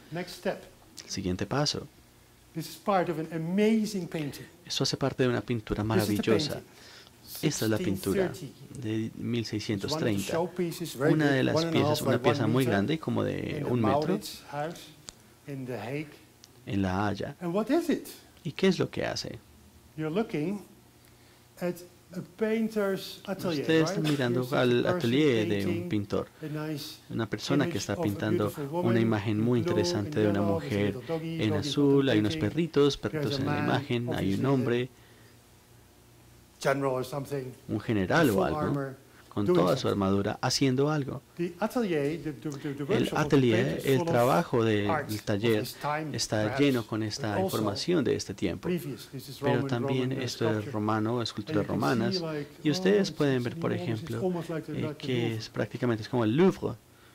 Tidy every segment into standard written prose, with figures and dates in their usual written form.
El siguiente paso. This is part of an amazing painting. Esto hace parte de una pintura This is the maravillosa. painting. Esta es la pintura 1630. de It's one of the 1630. showpieces, very Una de big, las 1.5 piezas, by una 1 pieza muy meter, grande, como in de the 1 metro, Maurits house in The Hague. en La Haya. And what is it? ¿Y qué es lo que hace? You're looking at a painter's atelier, Ustedes right? están mirando Here's a al person atelier de un painting pintor, a nice una persona que image está of a pintando beautiful woman una imagen muy in blue, interesante in de una yellow, there's a mujer little doggy, en doggy azul, hay unos contemplating. perritos There's a en la man, imagen, hay obviously un hombre, general or something, un general full o algo, armor, con doing toda su something. armadura, haciendo algo. The atelier, the El workshop of the atelier, painter is el full of trabajo art del of taller this time, está perhaps, lleno con but esta also información de este tiempo. previous. This is Pero Roman también esto es sculpture. romano, And esculturas you can romanas. see like, Y ustedes it's pueden ver, por enormous, it's ejemplo, almost like the que Louvre. es prácticamente es como el Louvre.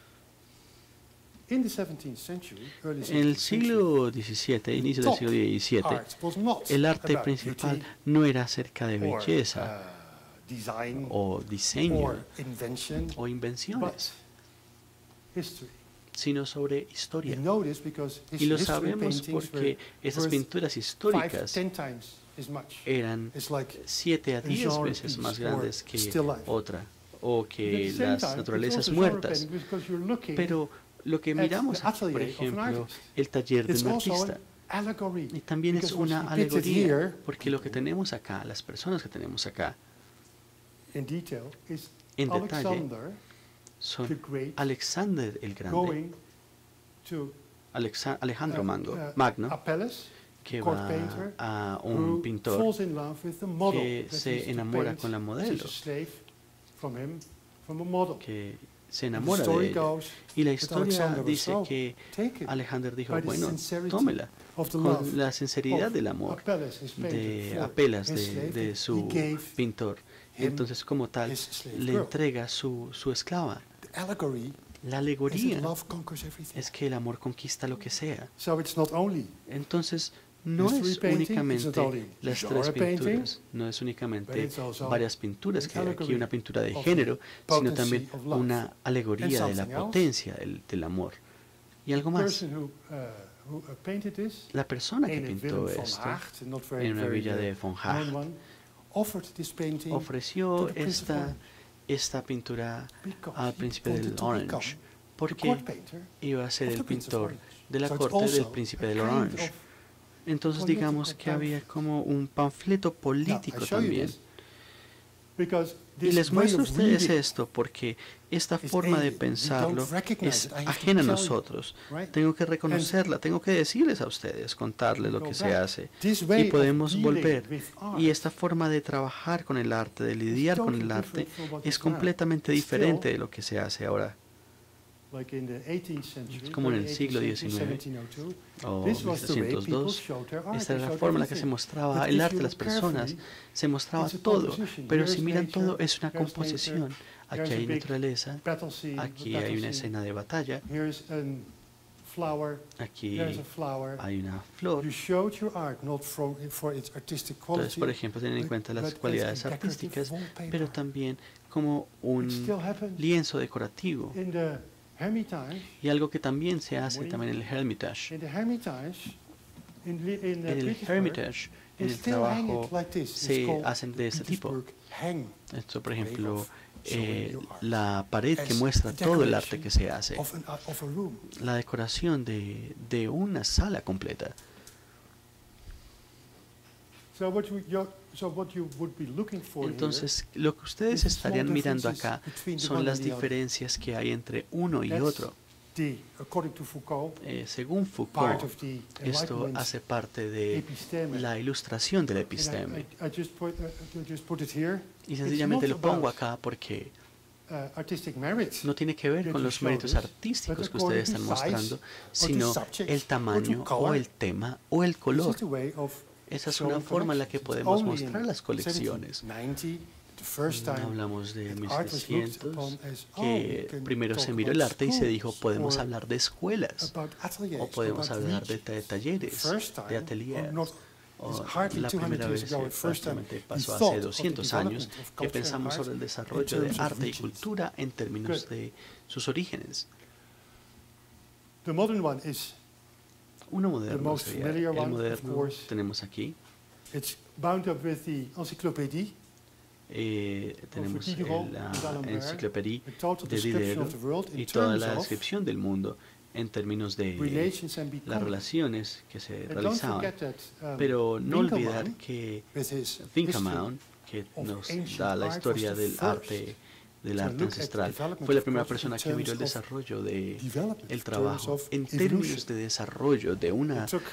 In the 17th century, early En el 16th century, siglo XVII, inicio del siglo XVII, art was not el arte about principal beauty no era acerca de or, belleza design o diseño or invention, o but invenciones, history. sino sobre We historia. know this because Y lo history sabemos paintings porque were esas worth pinturas 5, históricas 10 times as much. eran It's like 7 a 10 genre veces piece más or grandes que still life. otra, o But at que the same las time, it's naturalezas also genre muertas. painting because you're looking Pero lo que at miramos the aquí, por atelier of an ejemplo, artist. el taller de It's un also artista, an allegory. y también es because what's una depicted alegoría, here, porque lo que tenemos acá, las personas que tenemos acá, in detail, is en detalle, Alexander the son Great Alexander el Grande, going to Alejandro a Magno, palace, que court va painter, a who un pintor falls in love with the model que that se he's to enamora paint con la as modelo, a slave from him, from a model. que se And the enamora de story ella. goes Y la that historia Alexander was dice so que taken Alejandro dijo, by the bueno, sincerity tómela, of the love con la sinceridad of del amor Apelles, his painter, de for Apelas, his slave, de that su he gave pintor. him Entonces, como tal, his slave le girl. entrega su esclava. The allegory La is alegoría that love conquers everything. es que el amor conquista lo que sea. So it's not only Entonces, no history es painting, it's not únicamente only las genre 3 painting, pinturas, no es but únicamente it's also varias pinturas, que an hay aquí allegory una pintura de of género, the sino potency también of love. una alegoría de la something else, potencia del amor. Y algo the más, person who painted this la persona que in a pintó Willem van esto Haagt, not very, en una very villa de Von Haag, known one, offered this painting to ofreció the Prince of Orange esta pintura because al he príncipe wanted del to Orange, become the porque court painter iba a ser of el the Prince of pintor Orange. de la So it's corte del also príncipe a del kind Orange. of Entonces digamos que había como un panfleto Now, I político show you también. this because Y this les way muestro a of ustedes reading esto porque esta is forma de alien. We pensarlo don't recognize es it. I have to ajena a tell you, nosotros. right? Tengo que reconocerla, tengo que decirles a ustedes, contarles lo Go que se back. hace. This Y way of podemos dealing volver. with art Y esta forma de trabajar con el arte, de lidiar con totally el arte, different from what es is now. completamente Still, diferente de lo que se hace ahora. like in the 18th century, Es como en el early siglo 18th century, XIX, 1702, o this was the way people 1702. showed their art. Esta They era la showed forma en la que se everything. mostraba But el if arte you de las look personas. carefully, Se mostraba it's a todo, composition. pero Here's si miran nature, todo es una here's composición. nature, Aquí here's a hay big naturaleza, battle scene, aquí battle hay una scene. escena de batalla, Here's a flower, aquí there's a flower. hay una flor. You showed your art not for its artistic Entonces, quality, por ejemplo, tienen en but- cuenta but las as cualidades a decorative artísticas, wallpaper. pero también como It un still happens lienzo decorativo. in the Hermitage. Y algo que también se hace también en el Hermitage. In the Hermitage, in En el Petersburg, Hermitage, en they el still hang trabajo it like this. It's se called hacen de este tipo. Petersburg hang Esto, por way ejemplo, of showing your art. la pared que As muestra a todo el arte decoration que se hace. of a room. La decoración de una sala completa. So what you would be looking for Entonces, lo que ustedes is the estarían small mirando differences acá between the son one las and the other. diferencias que hay entre uno y That's otro. according to Foucault, Según part Foucault, of the esto Enlightenment hace parte de episteme. la ilustración del And episteme. I just put it here. Y It's sencillamente not lo pongo about, acá porque artistic merits, no tiene que ver that con you los show méritos this, artísticos but que ustedes according están to size mostrando, sino subject, el or to tamaño color. o el tema o el This color. is the way of Esa es showing una forma en la que collections. It's podemos only mostrar in las colecciones. 1790, the first time Hablamos de that art was looked 1700, upon as, que we can primero talk se miró about el arte y se schools dijo, podemos or hablar de escuelas, about ateliers, o podemos about hablar de regions. talleres, First time, de ateliers. not- it's O hardly la 200 primera years vez ago, que the first time prácticamente we pasó thought hace of the 200 años development of que culture and pensamos art sobre el in desarrollo terms de of arte y regions. cultura en términos Good. de sus orígenes. The modern one is Uno moderno most sería familiar el one, of moderno. course. Tenemos aquí. It's bound up with the encyclopédie, Tenemos Diderot, la d'Alembert, enciclopedia a total de description Diderot of the world in y toda terms la of descripción del mundo en términos de relations and las becoming. relaciones que se And don't realizaban. forget that Pero no olvidar Winkelmann, que with his Winkelmann, que of nos ancient da la art, historia was the del first arte to look at ancestral, development fue la of primera culture persona in que miró el terms of desarrollo de development, el in trabajo terms of en términos evolution. de desarrollo, de una It took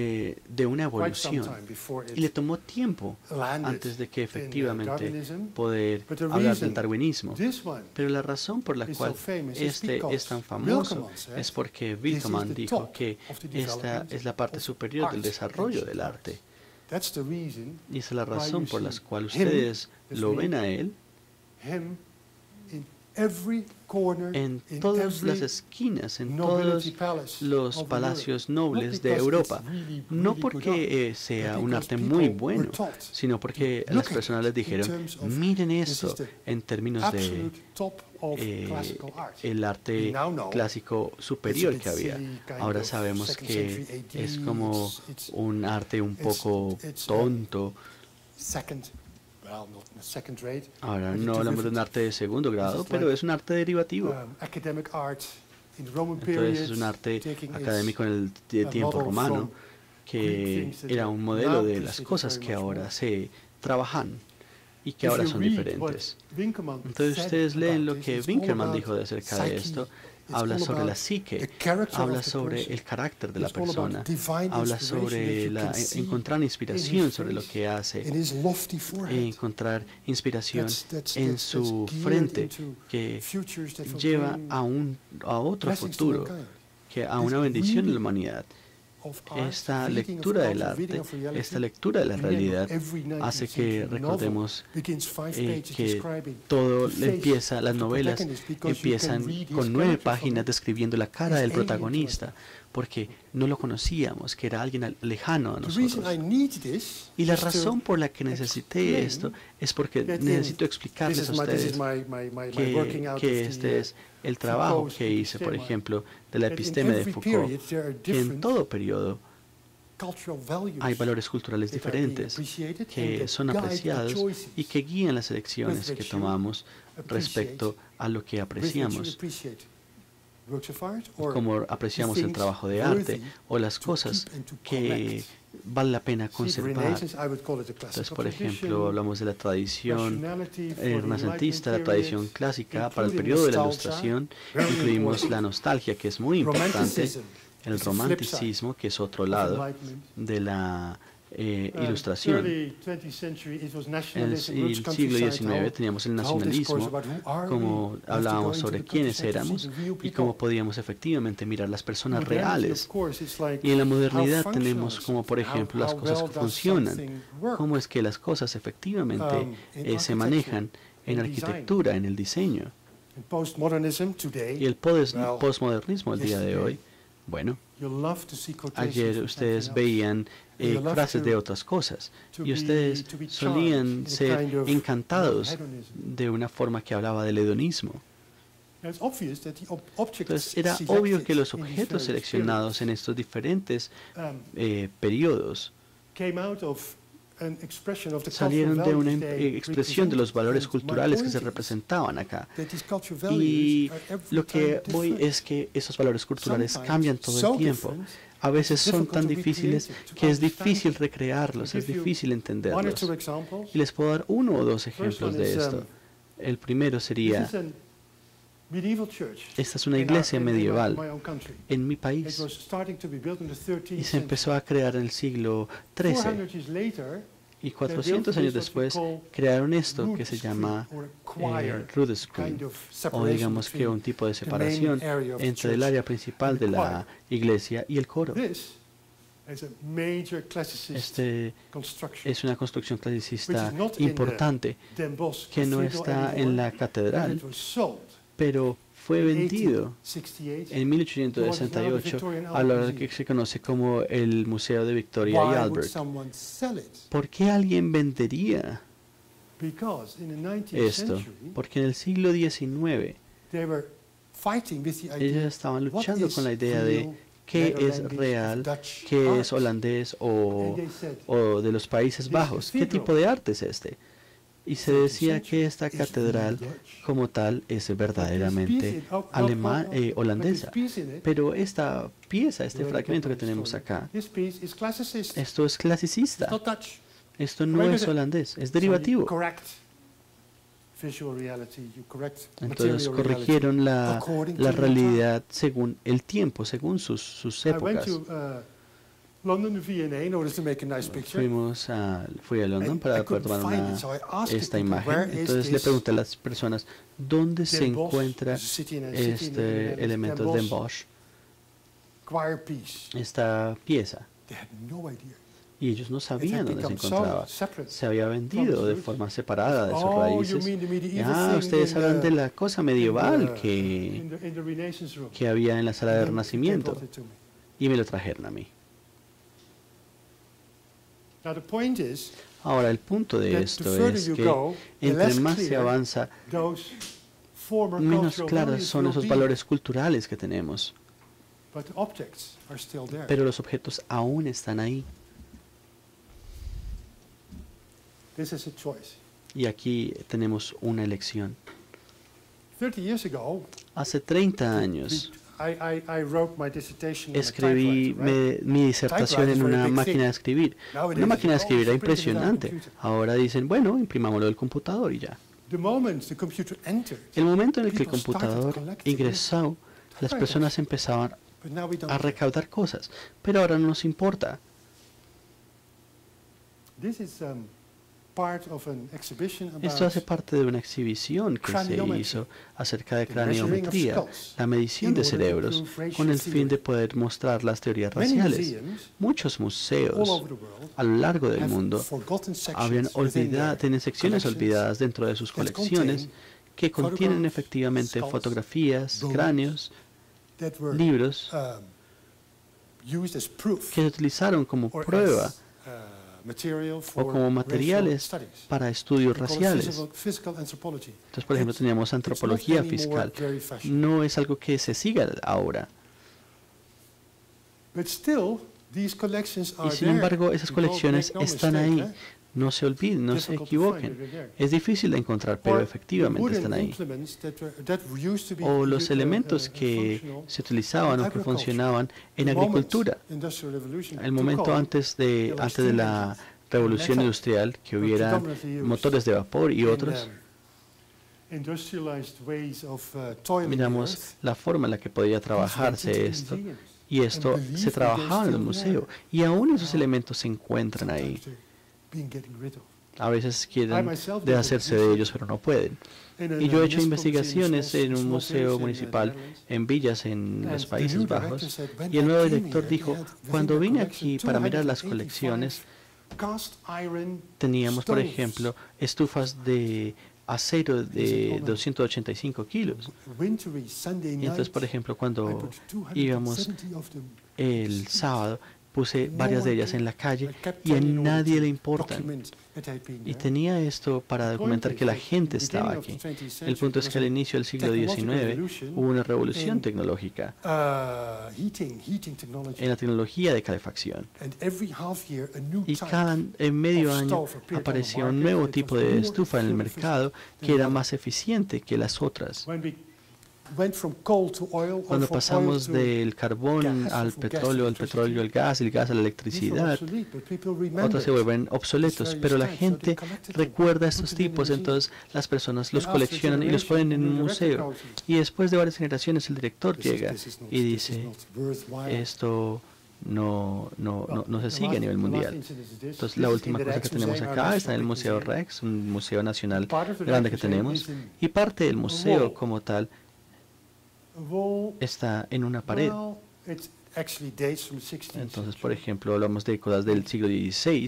quite some evolución. time before Y le it tomó tiempo landed antes de que in efectivamente Darwinism. poder But the hablar del reason darwinismo. this one Pero la razón por la is cual so famous is este because es tan famoso Winkelmann said, es porque "This is Winkelmann the dijo top que of the esta development es la parte of superior del art, desarrollo ancient del art." arte. That's the reason Y esa es la why razón you por la see cual him, ustedes that's lo me, ven a él him in every corner, en in todas las every esquinas, en nobility todos palace los of palacios Europe. Not nobles de because Europa. it's really, No really good art, porque sea but un because arte people muy were bueno, taught sino porque to las look at personas it les in dijeron, terms of, miren this esto is the en términos de absolute top of classical art. el We arte now know clásico it's a superior bit que había. silly, kind Ahora of sabemos second que century AD, es como it's un arte un poco it's, tonto. second, well, not second rate. Ahora but no hablamos de un arte de segundo grado, pero es un arte derivativo. Academic art in the Roman Entonces period, es un arte taking académico en el a tiempo model romano from que Greek things that era are un modelo now de las appreciated cosas very que much ahora more. se trabajan y que If ahora you son read diferentes. what Winkelmann Entonces said ustedes leen about lo this, que it's all Winkelmann about dijo de acerca de psyche, esto. it's Habla all sobre la about psique, the character habla of the sobre person. el carácter de la It's all about persona, divine habla inspiration sobre that you la, can see encontrar in inspiración his sobre lo face, que hace, in his lofty forehead. encontrar inspiración That's en su geared frente into que futures that will lleva bring a otro blessings to futuro, mankind. que a una bendición a la reading humanidad. Of art, Esta reading of lectura del art, reading arte, of reality, esta lectura de la remember, realidad every 19th hace que century novel recordemos begins 5 pages que describing todo the face empieza, las of the novelas protagonist, because you can empiezan read his con 9 character from páginas it. describiendo la cara He's del alien to us. protagonista, porque no lo conocíamos, que era alguien lejano a The reason I nosotros. need this Y la is to razón por la que necesité explain esto es porque that necesito this explicarles is a my ustedes working out que of este the es el trabajo Foucault's que hice, por epistema, ejemplo, de la that in episteme de every Foucault, period there are que en different todo periodo cultural values hay valores culturales that are being diferentes appreciated and que that son guide the apreciados choices y que guían las elecciones with que which you tomamos appreciate, respecto a lo que with which you apreciamos, appreciate works of art, or como apreciamos el things trabajo de worthy arte o las to cosas keep and to que collect. vale la pena See, the conservar. Renaissance, I would call it a Entonces, classical por ejemplo, tradition, hablamos de la tradición rationality for the renacentista, la Enlightenment tradición period, clásica para el including periodo de la nostalgia, Ilustración, very incluimos important. la nostalgia, que es muy importante, Romanticism el is the flip side romanticismo, que es otro of lado Enlightenment. de la Ilustración. Early 20th century, it was En nationalism, el rich siglo countryside, XIX how teníamos el the whole discourse nacionalismo, about who are como we. We have to hablábamos go into sobre the quiénes countryside to see éramos the real y cómo people. podíamos efectivamente mirar las personas Modernity, reales. of course, is like Y en la how modernidad functional tenemos is como, por something, ejemplo, las how cosas well que does funcionan, something work. cómo es que las cosas efectivamente In se architecture, manejan en in arquitectura, en el diseño. In postmodernism today, Y el well, postmodernismo el día de hoy, bueno, you love to see quotations ayer from ustedes something else. veían You love frases to- de otras cosas to y be- ustedes to be charmed solían in a ser kind of encantados hedonism. de una forma que hablaba del hedonismo. Now, it's obvious that the objects Entonces era selected obvio que los in these objetos various seleccionados en estos diferentes periods, periodos came out of an expression of the salieron cultural de una values they expresión de los represented. valores And my culturales que point se is representaban acá. that these cultural Y values are every lo que time voy different. es que esos valores culturales Sometimes cambian todo so el tiempo. different, A veces son difficult tan to difíciles recreate it, to que es understand difícil it. recrearlos, I'll es give you difícil one or entenderlos. two examples. Y les puedo dar uno o dos First ejemplos one de is, esto. El primero This sería, is a medieval church esta es una in our- iglesia in medieval my own country. en mi It país was starting to be built in the 13th y se century. empezó a crear en el siglo XIII. 400 years later, Y 400 años después crearon esto que se llama rood screen, o digamos que un tipo de separación entre el área principal de la iglesia y el coro. Este es una construcción clasicista importante que no está en la catedral, pero fue vendido en 1868 a lo que se conoce como el Museo de Victoria y Albert. ¿Por qué alguien vendería esto? Porque en el siglo XIX ellos estaban luchando con la idea de qué es real, qué es holandés o de los Países Bajos, qué tipo de arte es este. Y se decía que esta catedral como tal es verdaderamente holandesa. Pero esta pieza, este fragmento que tenemos acá, esto es clasicista. Esto no es holandés, es derivativo. Entonces corrigieron la realidad según el tiempo, según sus épocas. Fui a London para poder tomar esta imagen. Entonces le pregunté a las personas, ¿dónde se encuentra este elemento de emboss? Esta pieza. Y ellos no sabían dónde se encontraba. Se había vendido de forma separada de sus raíces. Ustedes hablan de la cosa medieval que había en la sala de Renacimiento. Y me lo trajeron a mí. Ahora, el punto de esto es que entre más se avanza, menos claros son esos valores culturales que tenemos. Pero los objetos aún están ahí. Y aquí tenemos una elección. Hace 30 años escribí mi disertación en una máquina de escribir. Una máquina de escribir era impresionante. Ahora dicen, bueno, imprimámoslo del computador y ya. El momento en el que el computador ingresó, las personas empezaban a recaudar cosas, pero ahora no nos importa. Esto hace parte de una exhibición que se hizo acerca de craniometría, la medición de cerebros, con el fin de poder mostrar las teorías raciales. Muchos museos a lo largo del mundo tienen secciones olvidadas dentro de sus colecciones que contienen efectivamente fotografías, cráneos, libros que se utilizaron como prueba o como materiales para estudios raciales. Entonces, por ejemplo, teníamos antropología fiscal. No es algo que se siga ahora. Y sin embargo, esas colecciones están ahí. No se olviden, no se equivoquen. Es difícil de encontrar, pero efectivamente están ahí. O los elementos que se utilizaban o que funcionaban en agricultura. El momento antes de la revolución industrial, que hubiera motores de vapor y otros. Miramos la forma en la que podía trabajarse esto. Y esto se trabajaba en el museo. Y aún esos elementos se encuentran ahí. A veces quieren deshacerse de ellos, pero no pueden. Y yo he hecho investigaciones en un museo municipal en villas en los Países Bajos. Y el nuevo director dijo, cuando vine aquí para mirar las colecciones, teníamos, por ejemplo, estufas de acero de 285 kilos. Y entonces, por ejemplo, cuando íbamos el sábado, puse varias de ellas en la calle y a nadie le importan. Y tenía esto para documentar que la gente estaba aquí. El punto es que al inicio del siglo XIX hubo una revolución tecnológica en la tecnología de calefacción. Y en medio año aparecía un nuevo tipo de estufa en el mercado que era más eficiente que las otras. Cuando pasamos del carbón al petróleo al gas, el gas a la electricidad, otros se vuelven obsoletos, pero la gente recuerda estos tipos, entonces las personas los coleccionan y los ponen en un museo. Y después de varias generaciones el director llega y dice, esto no se sigue a nivel mundial. Entonces la última cosa que tenemos acá está en el Museo Rex, un museo nacional grande que tenemos, y parte del museo como tal está en una pared. Entonces, por ejemplo, hablamos de cosas del siglo XVI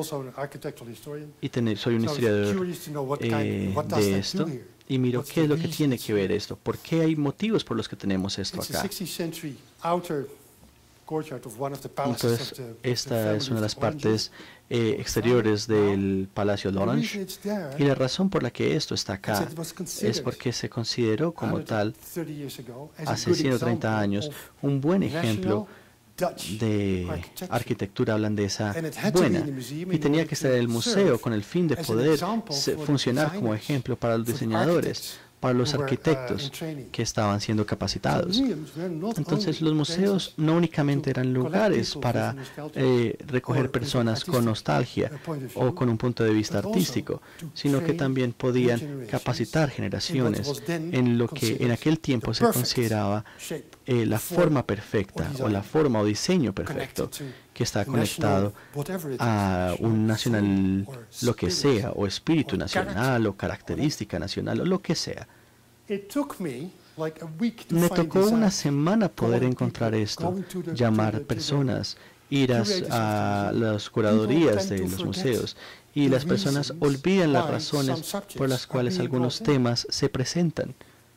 y soy un historiador de esto y miro qué es lo que tiene que ver esto, por qué hay motivos por los que tenemos esto acá. Entonces, esta es una de las partes exteriores del Palacio de Orange, y la razón por la que esto está acá es porque se consideró como tal, hace 130 años, un buen ejemplo de arquitectura holandesa buena, y tenía que estar en el museo con el fin de poder funcionar como ejemplo para los diseñadores, para los arquitectos que estaban siendo capacitados. Entonces, los museos no únicamente eran lugares para recoger personas con nostalgia o con un punto de vista artístico, sino que también podían capacitar generaciones en lo que en aquel tiempo se consideraba la forma perfecta o la forma o diseño perfecto, que está conectado a un nacional, lo que sea, o espíritu nacional, o característica nacional, o lo que sea. Me tocó una semana poder encontrar esto, llamar personas, ir a las curadurías de los museos, y las personas olvidan las razones por las cuales algunos temas se presentan.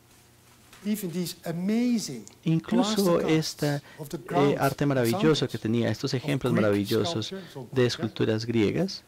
Incluso este arte maravilloso que tenía, estos ejemplos maravillosos de esculturas griegas,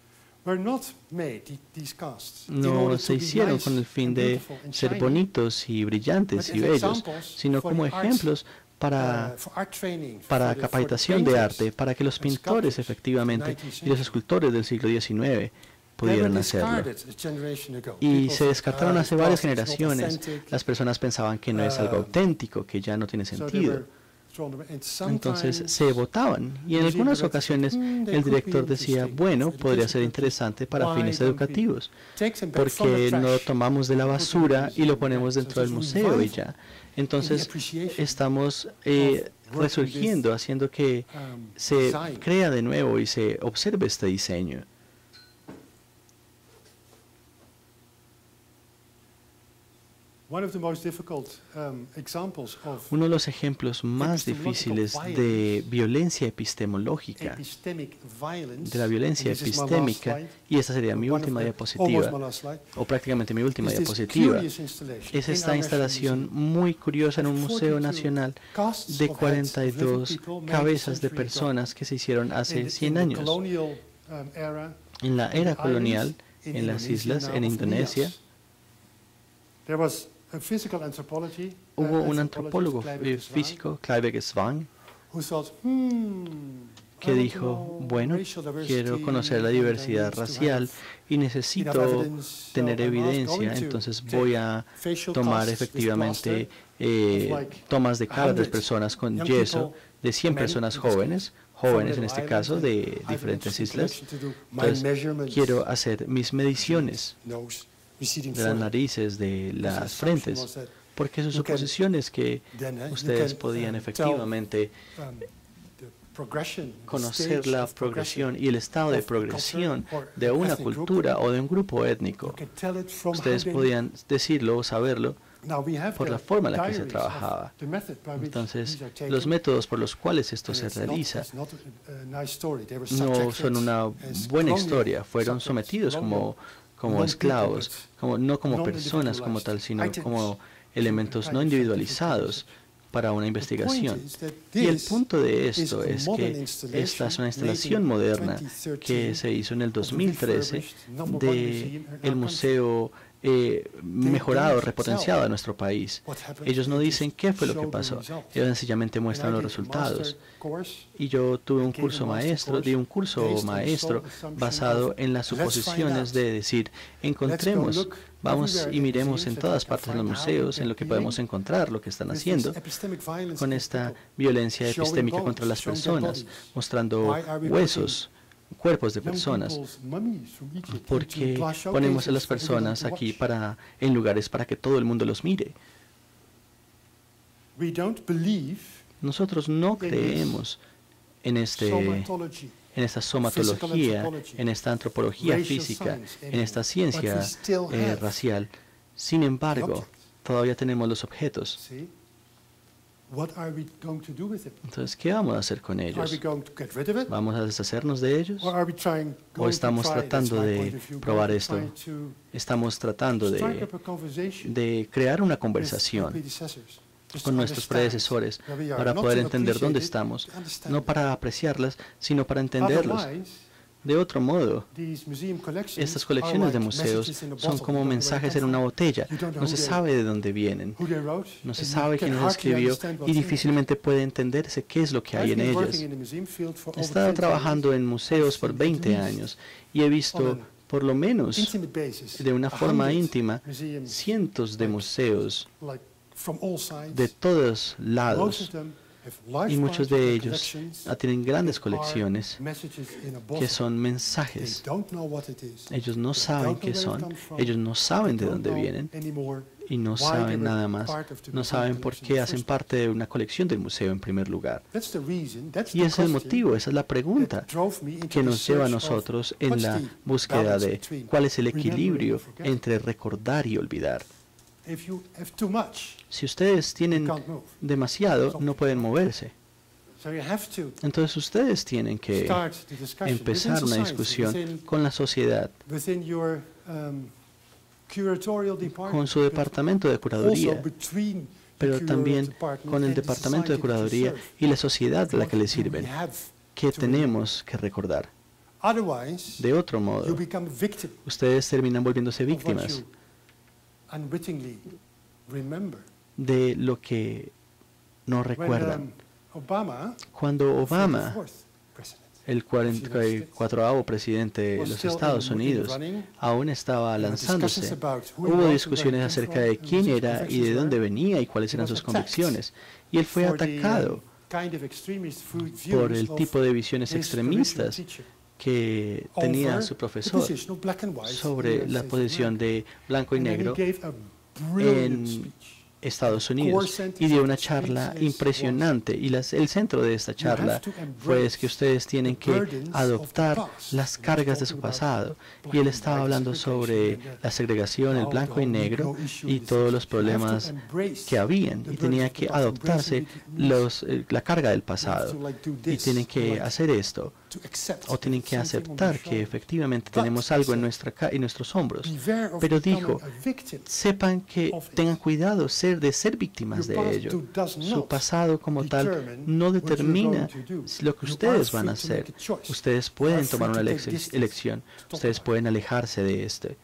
no se hicieron con el fin de ser bonitos y brillantes y bellos, sino como ejemplos para capacitación de arte, para que los pintores efectivamente y los escultores del siglo XIX pudieran hacerlo. Y se descartaron hace varias generaciones. Las personas pensaban que no es algo auténtico, que ya no tiene sentido. Entonces se votaban, y en algunas ocasiones el director decía, bueno, podría ser interesante para fines educativos, porque no lo tomamos de la basura y lo ponemos dentro del museo y ya. Entonces estamos resurgiendo, haciendo que se crea de nuevo y se observe este diseño. Uno de los ejemplos más difíciles de violencia epistemológica, de la violencia epistémica, y esta sería mi última diapositiva, o prácticamente mi última diapositiva, es esta instalación muy curiosa en un museo nacional de 42 cabezas de personas que se hicieron hace 100 años. En la era colonial, en las islas, en Indonesia, hubo un antropólogo físico, Clive Swan, que dijo, bueno, quiero conocer la diversidad racial y necesito tener evidencia, entonces voy a tomar efectivamente tomas de cara de personas con yeso, de 100 personas jóvenes en este caso, de diferentes islas. Entonces, quiero hacer mis mediciones de las narices, de las frentes, porque sus suposiciones que ustedes podían efectivamente conocer la progresión y el estado de progresión de una cultura o de un grupo étnico. Ustedes podían decirlo o saberlo por la forma en la que se trabajaba. Entonces, los métodos por los cuales esto se realiza no son una buena historia. Fueron sometidos como esclavos, no como personas como tal, sino como elementos no individualizados para una investigación. Y el punto de esto es que esta es una instalación moderna que se hizo en el 2013 del Museo mejorado, repotenciado de nuestro país. Ellos no dicen qué fue lo que pasó, ellos sencillamente muestran los resultados. Y yo tuve un curso maestro, di un curso maestro basado en las suposiciones de decir, encontremos, vamos y miremos en todas partes de los museos, en lo que podemos encontrar, lo que están haciendo con esta violencia epistémica contra las personas, mostrando huesos, cuerpos de personas. Porque ponemos a las personas aquí en lugares para que todo el mundo los mire. Nosotros no creemos en esta somatología, en esta antropología física, en esta ciencia racial. Sin embargo, todavía tenemos los objetos. Entonces, ¿qué vamos a hacer con ellos? ¿Vamos a deshacernos de ellos? ¿O estamos tratando de probar esto? Estamos tratando de crear una conversación con nuestros predecesores para poder entender dónde estamos, no para apreciarlas, sino para entenderlos. De otro modo, estas colecciones de museos son como mensajes en una botella. No se sabe de dónde vienen, no se sabe quién los escribió y difícilmente puede entenderse qué es lo que hay en ellos. He estado trabajando en museos por 20 años y he visto, por lo menos de una forma íntima, cientos de museos de todos lados. Y muchos de ellos tienen grandes colecciones que son mensajes. Ellos no saben qué son, ellos no saben de dónde vienen y no saben nada más. No saben por qué hacen parte de una colección del museo en primer lugar. Y ese es el motivo, esa es la pregunta que nos lleva a nosotros en la búsqueda de cuál es el equilibrio entre recordar y olvidar. Si ustedes tienen demasiado, no pueden moverse. Entonces ustedes tienen que empezar una discusión con la sociedad, con su departamento de curaduría, pero también con el departamento de curaduría y la sociedad a la que le sirven, que tenemos que recordar. De otro modo, ustedes terminan volviéndose víctimas de lo que no recuerdan. Cuando Obama, el 44º presidente de los Estados Unidos, aún estaba lanzándose, hubo discusiones acerca de quién era y de dónde venía y cuáles eran sus convicciones. Y él fue atacado por el tipo de visiones extremistas que tenía su profesor sobre la posición de blanco y negro en Estados Unidos, y dio una charla impresionante, y el centro de esta charla fue que ustedes tienen que adoptar las cargas de su pasado, y él estaba hablando sobre la segregación, el blanco y negro y todos los problemas que habían, y tenía que adoptarse la carga del pasado, y tienen que hacer esto, o tienen que aceptar que efectivamente tenemos algo en nuestros hombros. Pero dijo, sepan que tengan cuidado de ser víctimas de ello. Su pasado como tal no determina lo que ustedes van a hacer. Ustedes pueden tomar una elección. Ustedes pueden alejarse de este.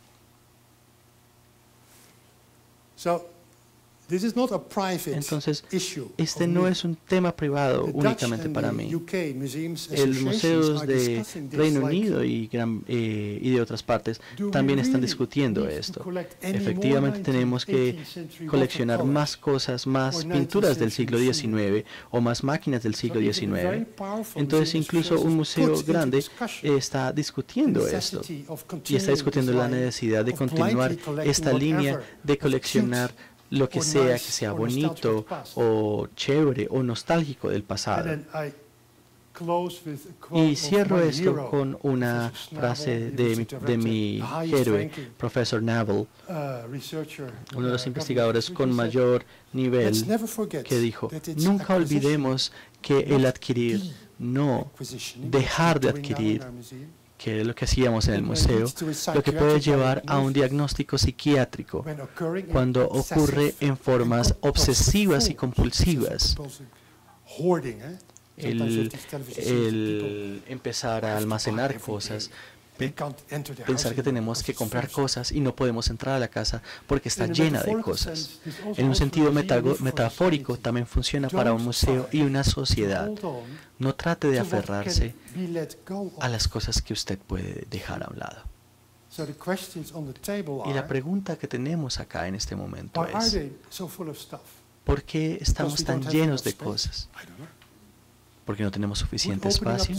Entonces, este no es un tema privado únicamente para mí. Los museos de Reino Unido y de otras partes también están discutiendo esto. Efectivamente, tenemos que coleccionar más cosas, más pinturas del siglo XIX o más máquinas del siglo XIX. Entonces, incluso un museo grande está discutiendo esto y está discutiendo la necesidad de continuar esta línea de coleccionar lo que sea bonito o chévere o nostálgico del pasado. Y cierro esto con una frase de mi héroe, profesor Neville, uno de los investigadores con mayor nivel, que dijo, nunca olvidemos que el adquirir, no dejar de adquirir, que es lo que hacíamos en el museo, lo que puede llevar a un diagnóstico psiquiátrico cuando ocurre en formas obsesivas y compulsivas. El empezar a almacenar cosas, pensar que tenemos que comprar cosas y no podemos entrar a la casa porque está llena de cosas. En un sentido metafórico también funciona para un museo y una sociedad. No trate de aferrarse a las cosas que usted puede dejar a un lado. Y la pregunta que tenemos acá en este momento es, ¿por qué estamos tan llenos de cosas? ¿Porque no tenemos suficiente espacio?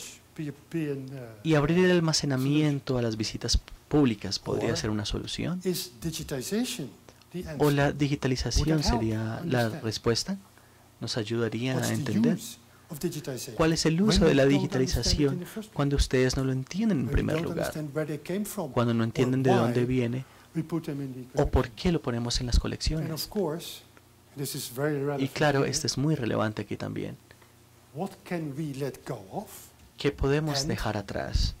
Y abrir el almacenamiento a las visitas públicas podría ser una solución. ¿O la digitalización sería la respuesta? ¿Nos ayudaría a entender cuál es el uso de la digitalización cuando ustedes no lo entienden en primer lugar? Cuando no entienden de dónde viene o por qué lo ponemos en las colecciones. Y claro, esto es muy relevante aquí también. ¿Qué podemos dejar atrás?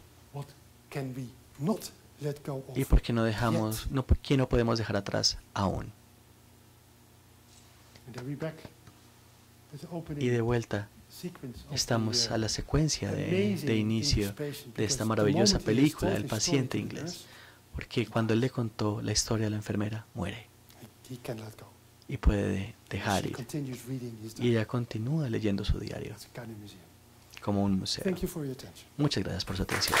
¿Y por qué no podemos dejar atrás aún? Y de vuelta estamos a la secuencia de inicio de esta maravillosa película, El paciente inglés, porque cuando él le contó la historia de la enfermera, muere y puede dejar ir. Y ella continúa leyendo su diario como un museo. Muchas gracias por su atención.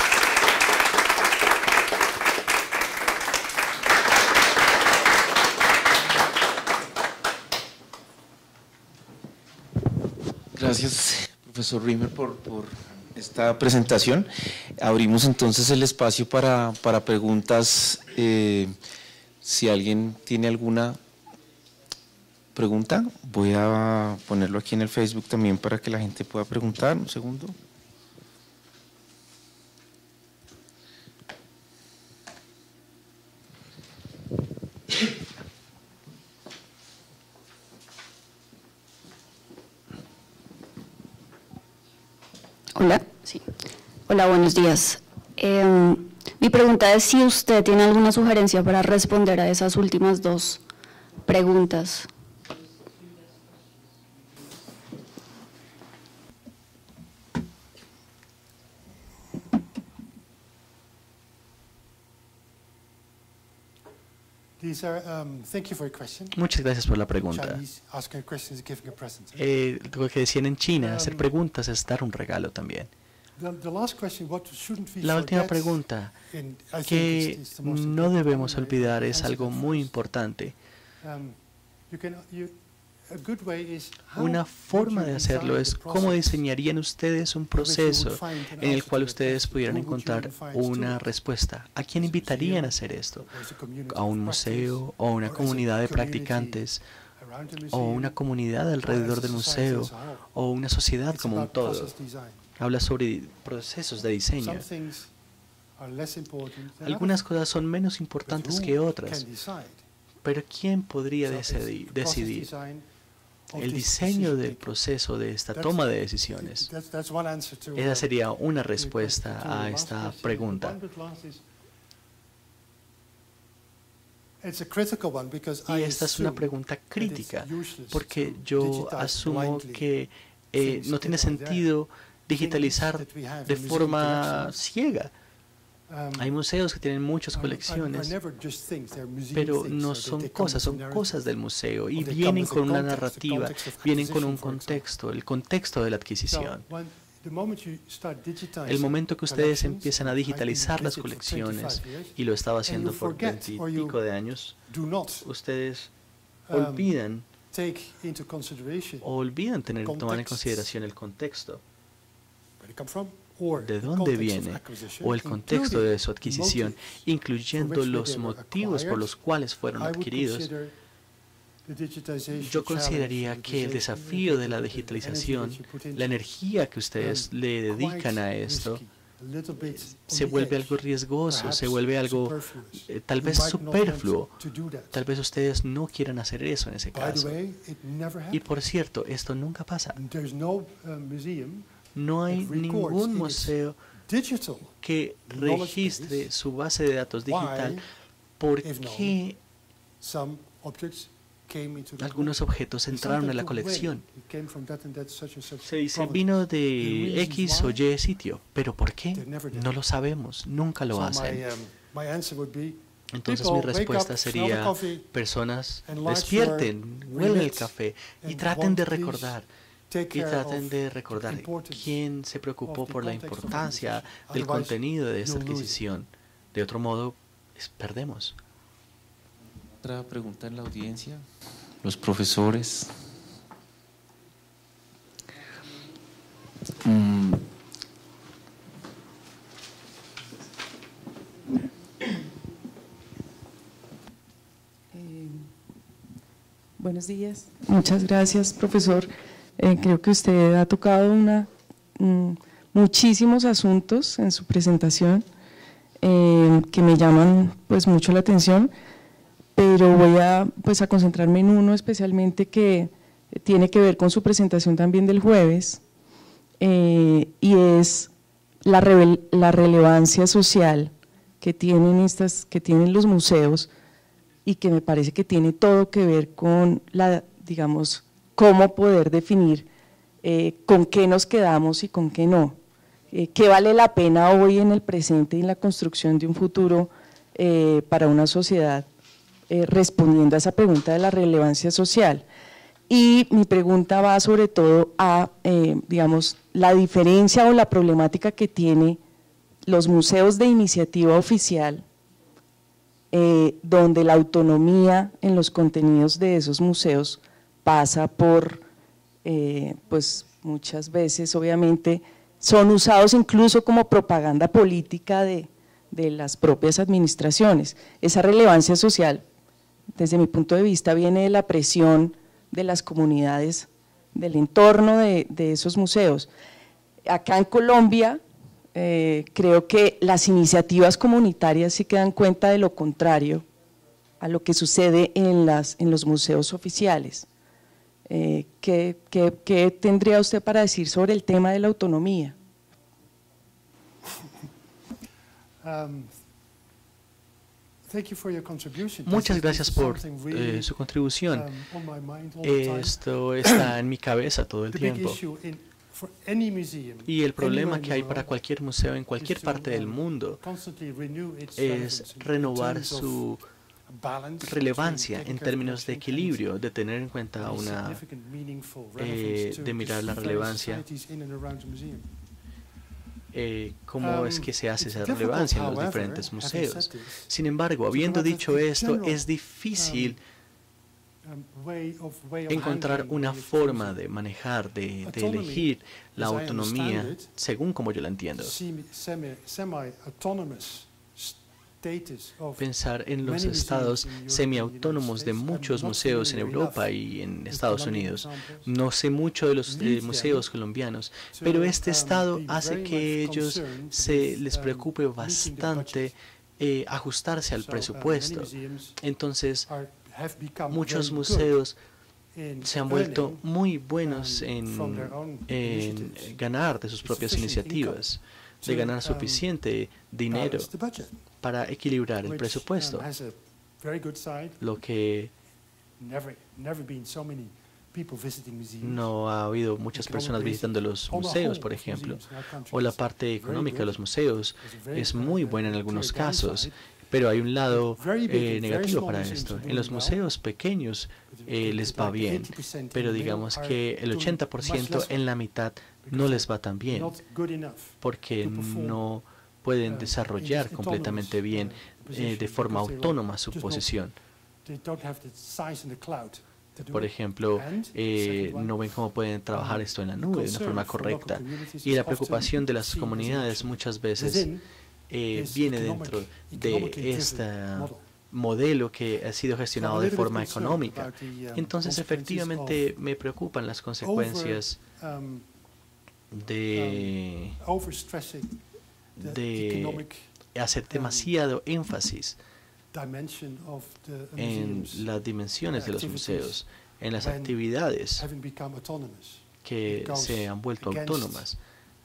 Gracias, profesor Rimmer, por esta presentación. Abrimos entonces el espacio para preguntas. Si alguien tiene alguna pregunta, voy a ponerlo aquí en el Facebook también para que la gente pueda preguntar. Un segundo. Hola, sí. Hola, buenos días. Mi pregunta es si usted tiene alguna sugerencia para responder a esas últimas dos preguntas. Muchas gracias por la pregunta. Lo que decían en China, hacer preguntas es dar un regalo también. La última pregunta que no debemos olvidar es algo muy importante. Una forma de hacerlo es cómo diseñarían ustedes un proceso en el cual ustedes pudieran encontrar una respuesta. ¿A quién invitarían a hacer esto? ¿A un museo o a una comunidad de practicantes? ¿O una comunidad alrededor del museo? ¿O una sociedad como un todo? Habla sobre procesos de diseño. Algunas cosas son menos importantes que otras, pero ¿quién podría decidir? El diseño del proceso de esta toma de decisiones. Esa sería una respuesta a esta pregunta. Y esta es una pregunta crítica, porque yo asumo que no tiene sentido digitalizar de forma ciega. Hay museos que tienen muchas colecciones, pero no son cosas del museo y vienen con una narrativa, vienen con un contexto, el contexto de la adquisición. El momento que ustedes empiezan a digitalizar las colecciones, y lo estaba haciendo por 20 y pico de años, ustedes olvidan tomar en consideración el contexto. ¿De dónde viene? O el contexto de su adquisición, incluyendo los motivos por los cuales fueron adquiridos. Yo consideraría que el desafío de la digitalización, la energía que ustedes le dedican a esto, se vuelve algo riesgoso, se vuelve algo tal vez superfluo. Tal vez ustedes no quieran hacer eso en ese caso. Y por cierto, esto nunca pasa. No hay ningún museo que registre su base de datos digital porque algunos objetos entraron en la colección. Se dice, vino de X o Y sitio, pero ¿por qué? No lo sabemos, nunca lo hacen. Entonces mi respuesta sería, personas, despierten, huelen el café y traten de recordar. Quién se preocupó por la importancia del contenido de esta adquisición. De otro modo, perdemos. Otra pregunta en la audiencia. Los profesores. Buenos días. Muchas gracias, profesor. Creo que usted ha tocado muchísimos asuntos en su presentación que me llaman pues mucho la atención, pero voy a concentrarme en uno especialmente que tiene que ver con su presentación también del jueves, y es la relevancia social que tienen los museos, y que me parece que tiene todo que ver con la digamos, cómo poder definir con qué nos quedamos y con qué no. ¿Qué vale la pena hoy en el presente y en la construcción de un futuro para una sociedad? Respondiendo a esa pregunta de la relevancia social. Y mi pregunta va sobre todo a, digamos, la diferencia o la problemática que tiene los museos de iniciativa oficial, donde la autonomía en los contenidos de esos museos pasa por, pues muchas veces obviamente son usados incluso como propaganda política de las propias administraciones. Esa relevancia social, desde mi punto de vista, viene de la presión de las comunidades, del entorno de esos museos. Acá en Colombia, creo que las iniciativas comunitarias sí que dan cuenta de lo contrario a lo que sucede en los museos oficiales. ¿Qué tendría usted para decir sobre el tema de la autonomía? Muchas gracias por su contribución. Esto está en mi cabeza todo el tiempo. Y el problema que hay para cualquier museo en cualquier parte del mundo es renovar su relevancia en términos de equilibrio, de tener en cuenta de mirar la relevancia, cómo es que se hace esa relevancia en los diferentes museos. Sin embargo, habiendo dicho esto, es difícil encontrar una forma de manejar, de elegir la autonomía según como yo la entiendo. Pensar en los estados semiautónomos de muchos museos en Europa y en Estados Unidos. No sé mucho de los museos colombianos, pero este estado hace que ellos les preocupe bastante ajustarse al presupuesto. Entonces, muchos museos se han vuelto muy buenos en ganar de sus propias iniciativas, de ganar suficiente dinero para equilibrar el presupuesto, lo que no ha habido muchas personas visitando los museos, por ejemplo, o la parte económica de los museos es muy buena en algunos casos, pero hay un lado negativo para esto. En los museos pequeños les va bien, pero digamos que el 80% en la mitad no les va tan bien, porque no pueden desarrollar completamente bien de forma autónoma su posición. Por ejemplo, no ven cómo pueden trabajar esto en la nube de una forma correcta. Y la preocupación de las comunidades muchas veces viene dentro de este modelo que ha sido gestionado de forma económica. Entonces, efectivamente, me preocupan las consecuencias de hacer demasiado énfasis en las dimensiones de los museos, en las actividades que se han vuelto autónomas,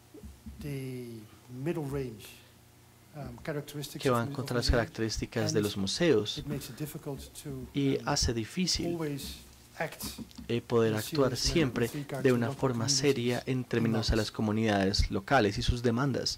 que van contra las características de los museos, y hace difícil poder actuar siempre de una forma seria en términos a las comunidades locales y sus demandas.